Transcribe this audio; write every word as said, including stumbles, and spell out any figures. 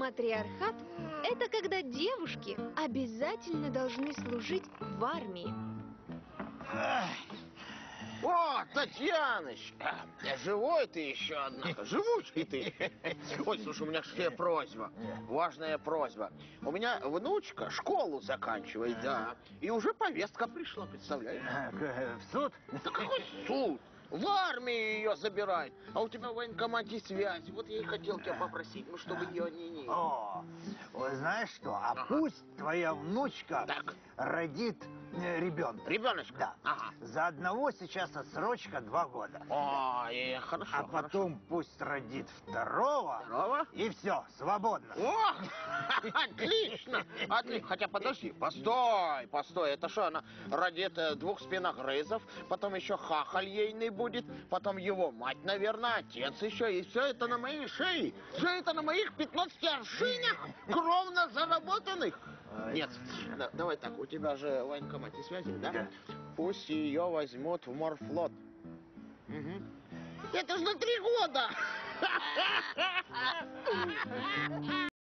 Матриархат – это когда девушки обязательно должны служить в армии. О, Татьяночка, живой ты еще, однако, живучий ты. Ой, слушай, у меня к тебе просьба, важная просьба. У меня внучка школу заканчивает, да, и уже повестка пришла, представляешь? В суд? Да какой суд? В армию ее забирают, а у тебя в военкомате связь. Вот я и хотел тебя попросить, ну, чтобы ее не... не... О, вот знаешь что, а Ага. пусть твоя внучка Так. родит э, ребенка. Ребеночка? Да. Ага. За одного сейчас отсрочка два года. О, и хорошо, А потом хорошо. пусть родит второго. Второго? И все, свободно. О, отлично! Отлично. Хотя подожди, постой, постой. Это что, она родит э, двух спиногрызов, потом еще хахаль ейный будет, потом его мать, наверное, отец еще. И все это на моей шее. Все это на моих пятнадцати аршинях, кровно заработанных. Нет, да, давай так, у тебя же в военкомате связи, да? Да. Пусть ее возьмут в морфлот. Угу. Это ж на три года!